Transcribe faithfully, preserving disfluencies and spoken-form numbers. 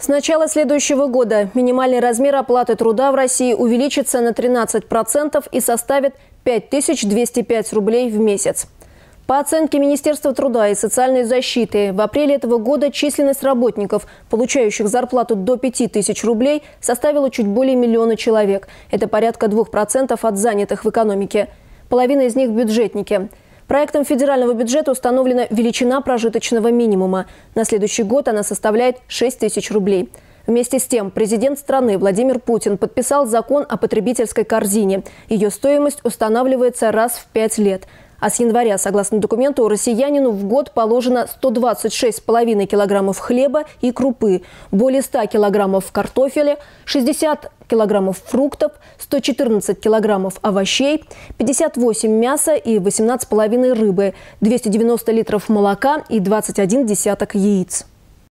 С начала следующего года минимальный размер оплаты труда в России увеличится на тринадцать процентов и составит пять тысяч двести пять рублей в месяц. По оценке Министерства труда и социальной защиты, в апреле этого года численность работников, получающих зарплату до пяти тысяч рублей, составила чуть более миллиона человек. Это порядка двух процентов от занятых в экономике. Половина из них – бюджетники. Проектом федерального бюджета установлена величина прожиточного минимума. На следующий год она составляет шесть тысяч рублей. Вместе с тем, президент страны Владимир Путин подписал закон о потребительской корзине. Ее стоимость устанавливается раз в пять лет. А с января, согласно документу, россиянину в год положено сто двадцать шесть с половиной килограммов хлеба и крупы, более ста килограммов картофеля, шестьдесят килограммов фруктов, сто четырнадцать килограммов овощей, пятьдесят восемь мяса и восемнадцать с половиной рыбы, двести девяносто литров молока и двадцать один десяток яиц.